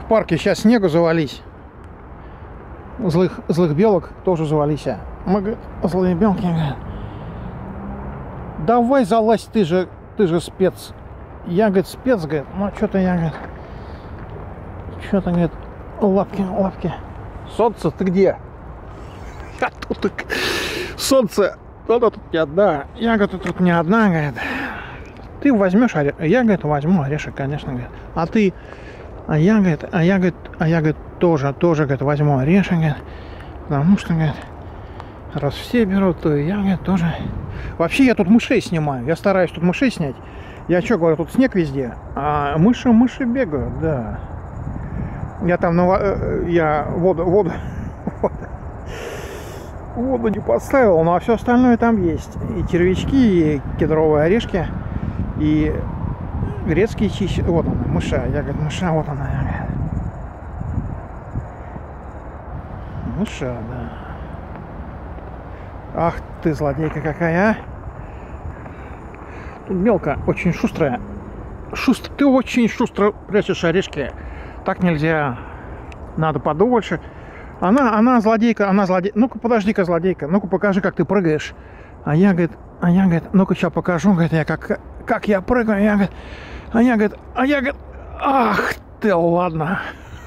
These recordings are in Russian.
В парке сейчас снегу завались. Злых белок тоже завались. Мы, говорит, злые белки, говорит, давай залазь, ты же спец. Я, говорит, спец, говорит, ну что-то я, говорит, что-то, говорит, лапки. Солнце, ты где? Я тут, солнце, оно тут не одна. Я, говорит, тут не одна, говорит. Ты возьмешь орешек? Я, говорит, возьму орешек, конечно, говорит. А ты? А я, говорит, тоже, говорит, возьму орешек, говорит. Потому что, говорит, раз все берут, то и я, говорит, тоже. Вообще я тут мышей снимаю. Я стараюсь тут мышей снять. Я что говорю, тут снег везде, а мыши бегают, да. Я там я воду не поставил, но все остальное там есть. И червячки, и кедровые орешки, и грецкие чищи. Вот она, мыша. Я говорю, мыша, вот она. Мыша, да. Ах ты, злодейка какая, а! Тут белка очень шустрая. Ты очень шустро прячешь орешки. Так нельзя. Надо подольше. Она злодейка, Ну-ка, подожди-ка, злодейка. Ну-ка, покажи, как ты прыгаешь. А я, говорит, ну-ка, сейчас покажу, говорит, я как я прыгаю. Я, говорит, ах ты, ладно.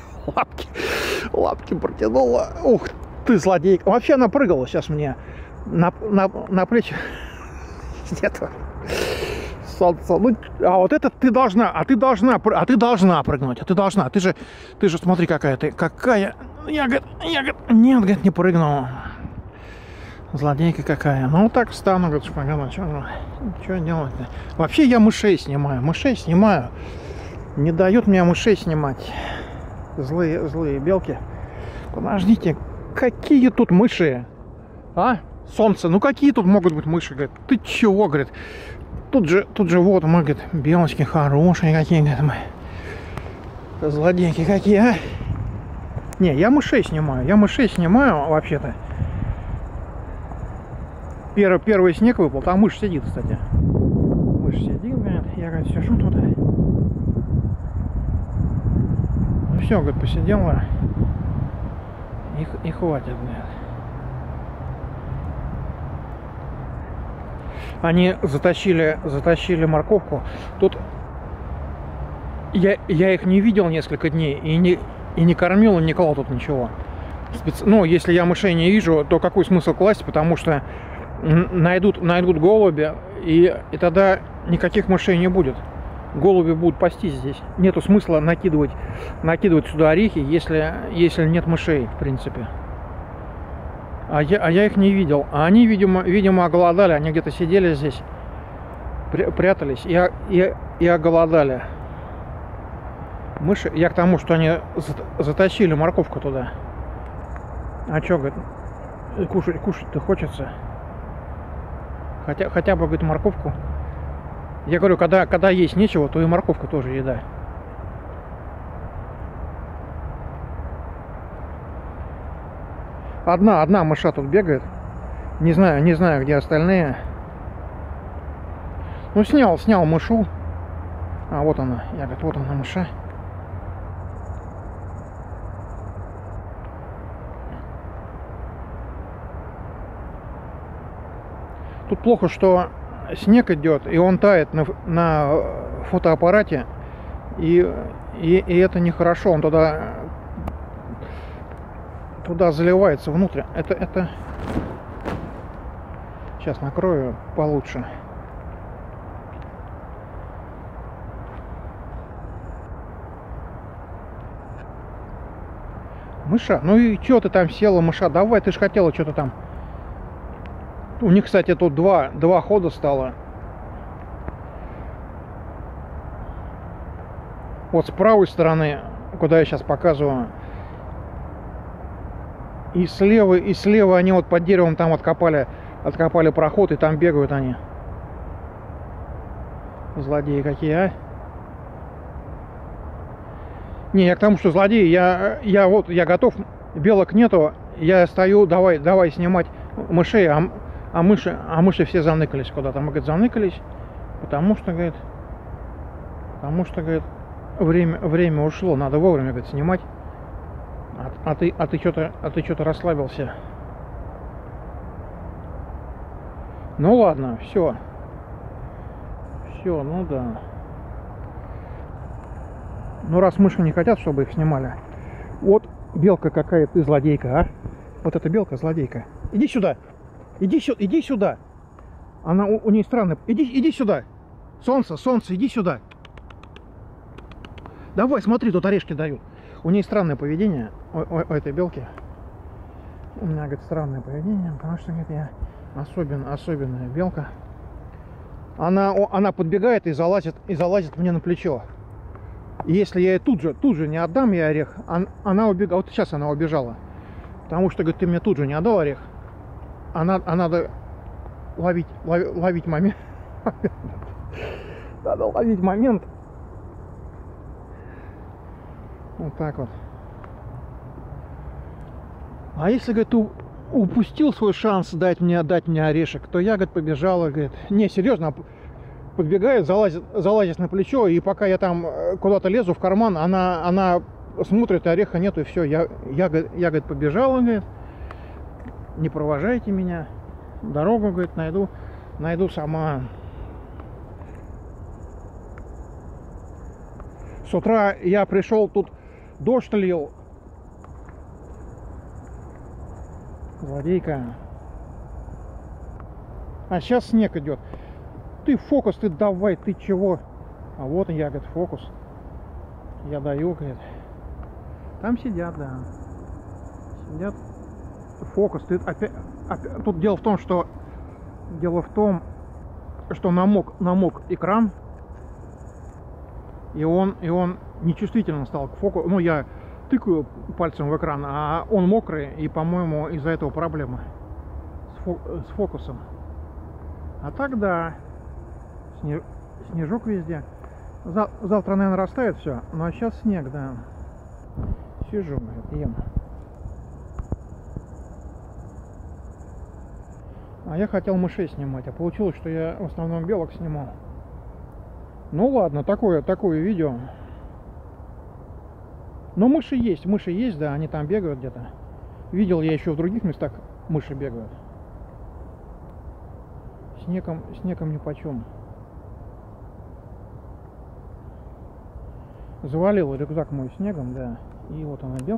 Лапки протянула. Ух ты, злодейка. Вообще она прыгала сейчас мне на плечи. Нету. Солнце. Ну, а вот это ты должна прыгнуть. Ты же смотри, какая ты. Я, говорит, нет, говорит, не прыгнула. Злодейка какая. Ну, вот так встану, говорит, шпагана. Что делать-то? Вообще я мышей снимаю. Не дают мне мышей снимать. Злые белки. Подождите, какие тут мыши? А? Солнце, ну какие тут могут быть мыши? Говорит, ты чего, говорит? Тут же вот мы, говорит, белочки хорошие какие, говорит, мы. Злодейки какие, а? Не, я мышей снимаю, вообще-то. Первый снег выпал, там мышь сидит, кстати. Мышь сидит, говорит, я, говорит, сижу тут. Ну все, говорит, посидела. И хватит, говорит. Они затащили морковку. Тут я их не видел несколько дней и не кормил, и не клал тут ничего. Ну, если я мышей не вижу, то какой смысл класть, потому что найдут голуби, и тогда никаких мышей не будет. Голуби будут пастись здесь. Нету смысла накидывать сюда орехи, если нет мышей, в принципе. А я их не видел. А они, видимо, оголодали. Они где-то сидели здесь, прятались и оголодали. Мыши. Я к тому, что они затащили морковку туда. А что, говорит, кушать-то хочется. Хотя бы, говорит, морковку. Я говорю, когда есть нечего, то и морковка тоже еда. Одна мыша тут бегает. Не знаю, где остальные. Ну, снял мышу. А, вот она. Я говорю, вот она, мыша. Тут плохо, что снег идет, и он тает на фотоаппарате. И это нехорошо. Он туда заливается внутрь. Это сейчас накрою получше. Мыша, ну и что ты там села, мыша? Давай, ты же хотела что-то там. У них, кстати, тут два хода стало. Вот с правой стороны, куда я сейчас показываю. И слева они вот под деревом там откопали проход, и там бегают они. Злодеи какие, а? Не, я к тому, что злодеи, я готов, белок нету, я стою, давай снимать мышей, а мыши все заныкались куда-то. Мы, говорит, заныкались, потому что, говорит, время ушло, надо вовремя, говорит, снимать. А ты что-то расслабился. Ну ладно, все. Все, ну да. Ну раз мыши не хотят, чтобы их снимали. Вот белка какая ты злодейка, а? Вот эта белка злодейка. Иди сюда. Иди сюда. Она у нее странная. Иди сюда. Солнце, иди сюда. Давай, смотри, тут орешки дают. У нее странное поведение, у этой белки. У меня, говорит, странное поведение, потому что, говорит, я особенная белка. Она подбегает и залазит мне на плечо. И если я ей тут же не отдам ей орех, она убегает. Вот сейчас она убежала. Потому что, говорит, ты мне тут же не отдал орех. А надо ловить момент. Надо ловить момент. Вот так вот. А если, говорит, упустил свой шанс дать мне орешек, то я, говорит, побежала, говорит, не, серьезно, подбегает, залазит на плечо, и пока я там куда-то лезу в карман, она смотрит, ореха нету, и все, я, говорит, побежала, говорит, не провожайте меня, дорогу, говорит, найду сама. С утра я пришел, тут дождь лил. Злодейка. А сейчас снег идет. Ты фокус, ты давай, ты чего? А вот я, говорит, фокус. Я даю, говорит. Там сидят, да. Сидят. Фокус. Ты опять... Тут дело в том, что намок экран. И он нечувствительно стал к фокусу. Ну, я тыкаю пальцем в экран, а он мокрый, и, по-моему, из-за этого проблема с фокусом. А так, да, снежок везде. Завтра, наверное, растает все, ну а сейчас снег, да. Сижу, ем. А я хотел мышей снимать, а получилось, что я в основном белок снимал. Ну ладно, такое видео. Но мыши есть, да, они там бегают где-то. Видел я еще в других местах мыши бегают. Снегом нипочем. Завалил рюкзак мой снегом, да. И вот она белка.